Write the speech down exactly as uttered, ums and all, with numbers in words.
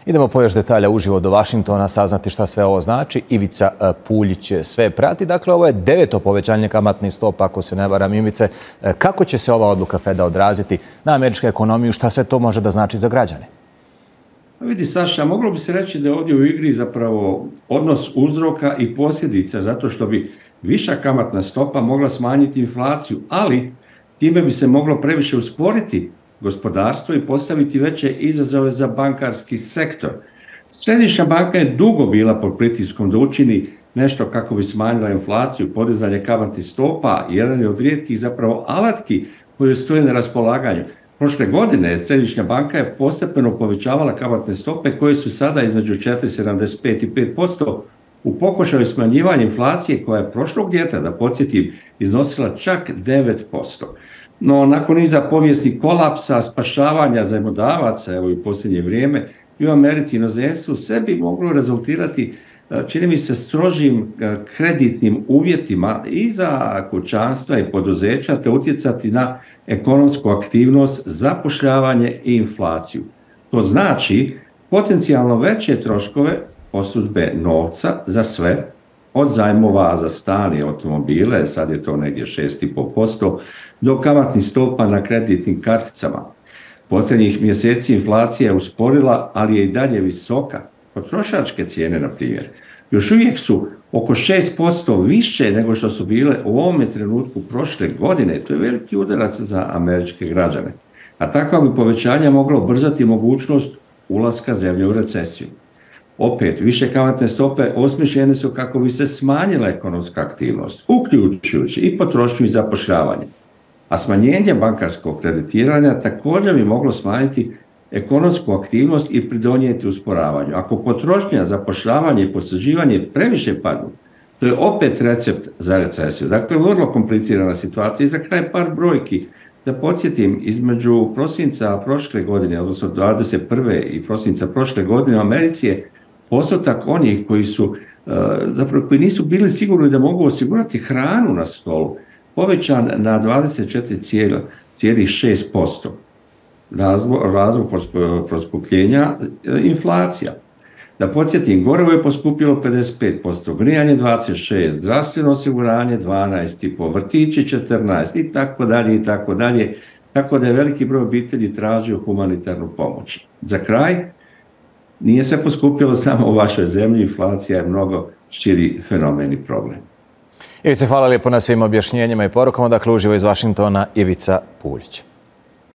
Idemo po još detalja uživo do Vašingtona saznati šta sve ovo znači. Ivica Puljić sve prati. Dakle, ovo je deveto povećanje kamatnih stopa, ako se ne varam. Ivice, kako će se ova odluka Feda odraziti na američku ekonomiju? Šta sve to može da znači za građane? Vidi, Saša, moglo bi se reći da je ovdje u igri zapravo odnos uzroka i posljedica, zato što bi viša kamatna stopa mogla smanjiti inflaciju, ali time bi se moglo previše usporiti gospodarstvo i postaviti veće izazove za bankarski sektor. Središnja banka je dugo bila pod pritiskom da učini nešto kako bi smanjila inflaciju, podizanje kamatnih stopa, jedan je od rijetkih zapravo alatki koji stoje na raspolaganju. Prošle godine Središnja banka je postepeno povećavala kamatne stope koje su sada između četiri zarez sedamdeset pet i pet posto u pokušaju smanjivanja inflacije koja je prošlog ljeta, da podsjetim, iznosila čak devet posto. No, nakon niza povijesnih kolapsa, spašavanja zajmodavaca, evo i u posljednje vrijeme, i u Americi i inozemstvu, sve bi moglo rezultirati, čini mi se, strožim kreditnim uvjetima i za kućanstva i poduzeća, te utjecati na ekonomsku aktivnost, zapošljavanje i inflaciju. To znači potencijalno veće troškove posudbe novca za sve, od zajmova za stan i automobile, sad je to negdje šest zarez pet posto, do kamatnih stopa na kreditnim karticama. Posljednjih mjeseci inflacija je usporila, ali je i dalje visoka. Potrošačke cijene, na primjer, još uvijek su oko šest posto više nego što su bile u ovome trenutku prošle godine. To je veliki udarac za američke građane. A takva bi povećanja mogla ubrzati mogućnost ulaska zemlje u recesiju. Opet, više kamatne stope osmišljene su kako bi se smanjila ekonomska aktivnost, uključujući i potrošnju i zapošljavanje. A smanjenje bankarskog kreditiranja također bi moglo smanjiti ekonomsku aktivnost i pridonijeti usporavanju. Ako potrošnja, zapošljavanje i posuđivanje previše padnu, to je opet recept za recesiju. Dakle, vrlo komplicirana situacija. I za kraj par brojki. Da podsjetim, između prosinca prošle godine, odnosno dvadeset prve i prosinca prošle godine u Americi je postotak onih koji su, zapravo koji nisu bili sigurni da mogu osigurati hranu na stolu, povećan na dvadeset četiri zarez šest posto. Razlog, razlog poskupljenja inflacija. Da podsjetim, gorivo je poskupilo pedeset pet posto, grijanje dvadeset šest posto, zdravstveno osiguranje dvanaest zarez pet posto, vrtići četrnaest i tako dalje i tako dalje, tako da je veliki broj obitelji tražio humanitarnu pomoć. Za kraj, nije sve poskupilo samo u vašoj zemlji, inflacija je mnogo širi fenomen i problem. Ivice, hvala lijepo na svim objašnjenjima i porukama. Dakle, uživo iz Vašingtona, Ivica Puljić.